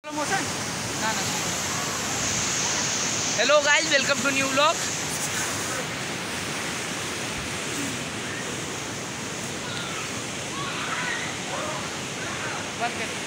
Promotion ना ना। Hello guys, welcome to new vlog. बंद कर।